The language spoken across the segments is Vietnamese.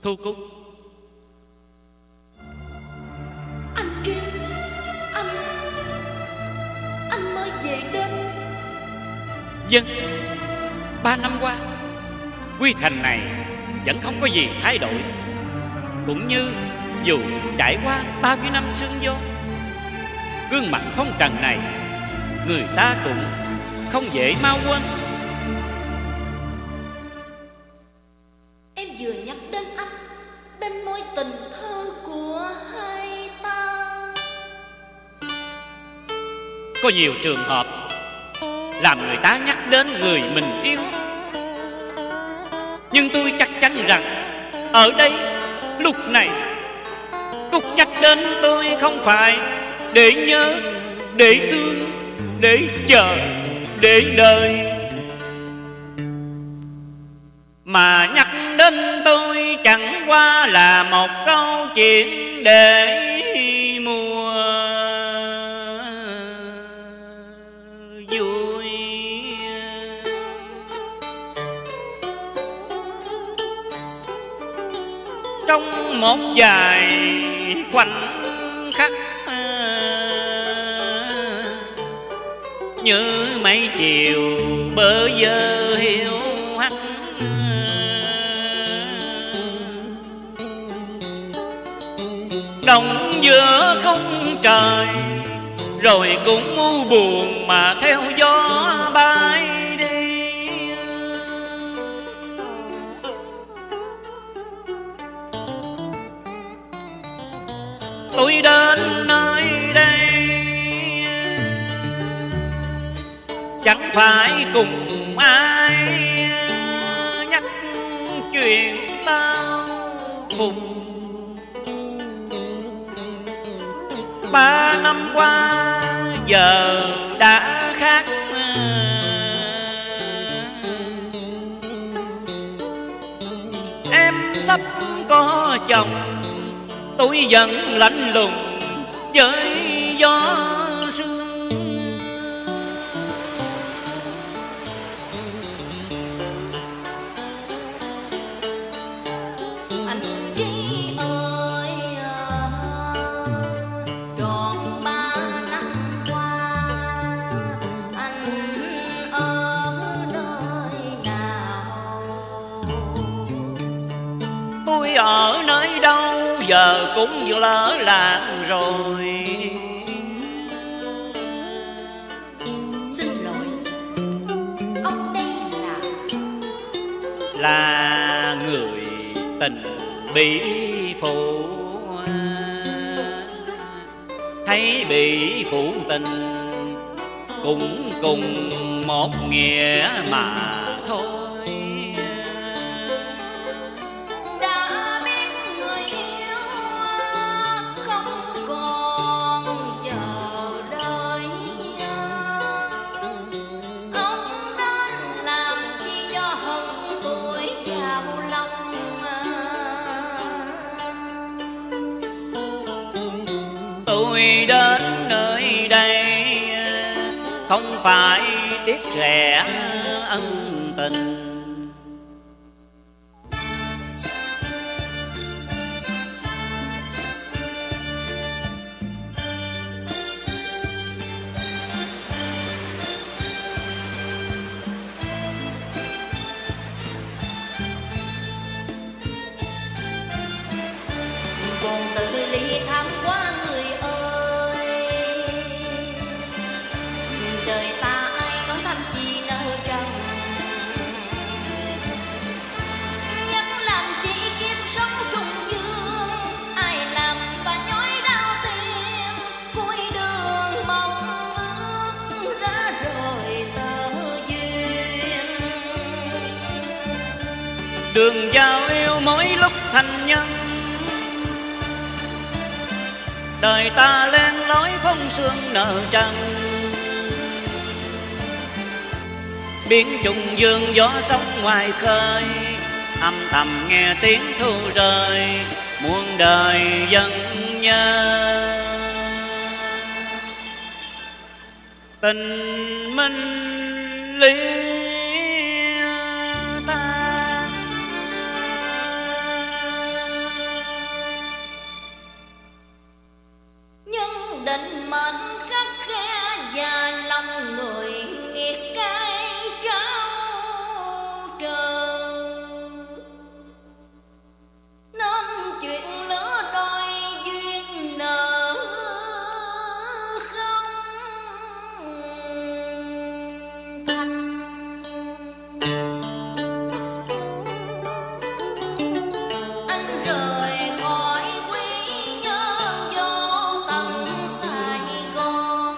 Thu Cúc. Anh Kiên, anh mới về đến. Vâng, 3 năm qua Quy Thành này vẫn không có gì thay đổi. Cũng như dù trải qua bao nhiêu năm sương gió, gương mặt phong trần này người ta cũng không dễ mau quên. Em vừa nhắc đến anh, đến mối tình thơ của hai ta. Có nhiều trường hợp làm người ta nhắc đến người mình yêu, nhưng tôi chắc chắn rằng ở đây lúc này Cúc nhắc đến tôi không phải để nhớ, để thương, để chờ, để đợi, mà nhắc đến tôi chẳng qua là một câu chuyện để mua vui. Trong một vài khoảnh khắc như mấy chiều bơ vơ hiu hắt, đồng giữa không trời, rồi cũng u buồn mà theo gió bay đi. Tôi đến nơi đây chẳng phải cùng ai nhắc chuyện tao cùng. 3 năm qua giờ đã khác, em sắp có chồng, tôi vẫn lạnh lùng với gió sương. Anh Trí ơi, tròn 3 năm qua anh ở nơi nào? Tôi ở nơi đâu giờ cũng vừa lỡ làng rồi. Xin lỗi, ông đây là người tình bị phụ, hay bị phụ tình cũng cùng một nghĩa mà thôi. đã biết người yêu không còn chờ đợi. Ông đến làm chi cho hận tôi vào lòng. Tôi đến nơi đây không phải tiếc rẻ ân tình, Còn tự ly tham quá người ơi. Đời ta ai nói thanh chi nỡ rằng, nhắc làm chi kiếp sống trùng dương. Ai làm và nhói đau tim, cuối đường mong ước ra rồi tơ duyên. đường giao yêu mỗi lúc thành nhân, đời ta len lỏi phong sương nợ trần. Biến trùng dương gió sóng ngoài khơi, âm thầm nghe tiếng thu rơi, muôn đời vẫn nhớ. Tình minh ly tan định mệnh khắc khe và lòng người nghiệt cay trao trời, nên chuyện lứa đôi duyên nợ không thành. Anh rời khỏi quý nhân vô tận Sài Gòn,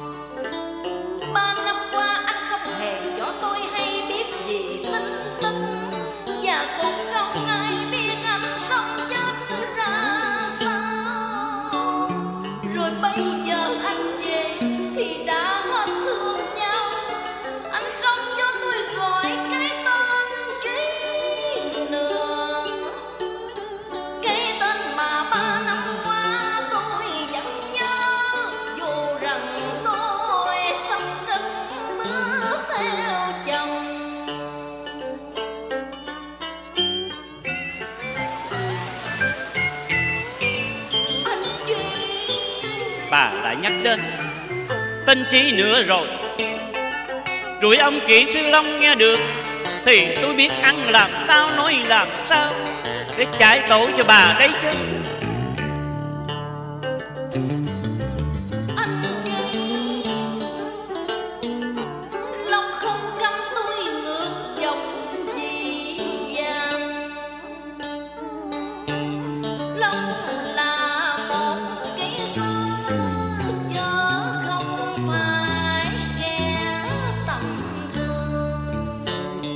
3 năm qua anh không hề cho tôi hay biết gì tin tức, và cũng không ai biết anh sống chết ra sao. Rồi bây giờ anh về thì đã hết thương nhau, anh không cho tôi gọi cái tên Trí Nương, cái tên mà 3 năm qua tôi vẫn nhớ, dù rằng tôi sắp cất bước theo chồng. Anh Trí, Bà đã nhắc đến tên Trí nữa rồi. Rồi ông kỹ sư Long nghe được thì tôi biết ăn làm sao nói làm sao để chạy tội cho bà đấy chứ. anh Trí, Long không cấm tôi ngược dòng vì vàng. Long là một kỹ sư chứ không phải kẻ tầm thường.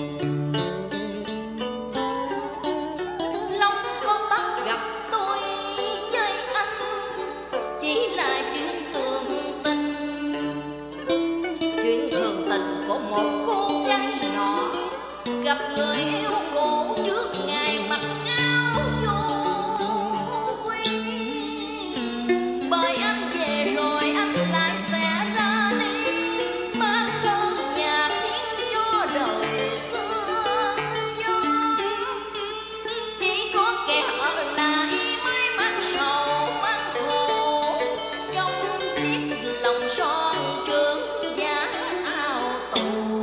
Long có bắt gặp tôi với anh chỉ là chuyện thường tình, chuyện thường tình của một cô gái nhỏ gặp người yêu cũ trước ngày mặc áo vô quy. Bởi anh về rồi anh lại sẽ ra đi, mang cơn nhạc khiến cho đời xưa vô. Chỉ có kẻ ở lại mới mang sầu mang khổ, trong chiếc lòng son trường giá ao tù.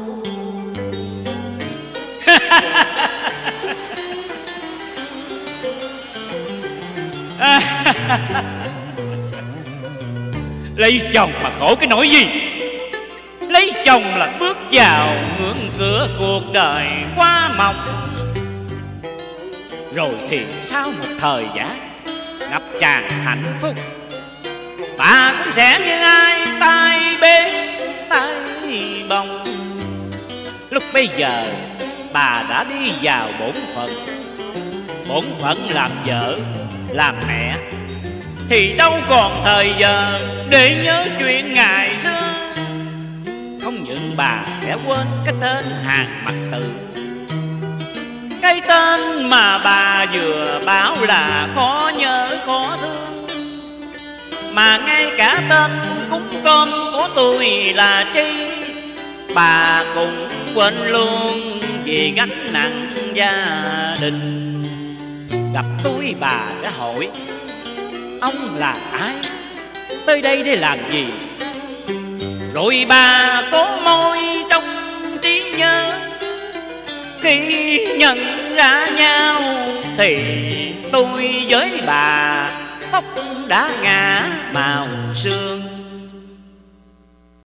Lấy chồng mà khổ cái nỗi gì? Lấy chồng là bước vào ngưỡng cửa cuộc đời quá mong. Rồi thì sau một thời gian ngập tràn hạnh phúc, bà cũng sẽ như ai tay bế tay bồng. Lúc bây giờ bà đã đi vào bổn phận làm vợ làm mẹ, thì đâu còn thời giờ để nhớ chuyện ngày xưa. Không những bà sẽ quên cái tên Hàn Mặc Tử, cái tên mà bà vừa bảo là khó nhớ khó thương, mà ngay cả tên cúng cơm của tôi là Chi bà cũng quên luôn vì gánh nặng gia đình. Gặp tôi bà sẽ hỏi ông là ai, tới đây để làm gì. Rồi bà có môi trong trí nhớ, khi nhận ra nhau thì tôi với bà tóc đã ngả màu sương.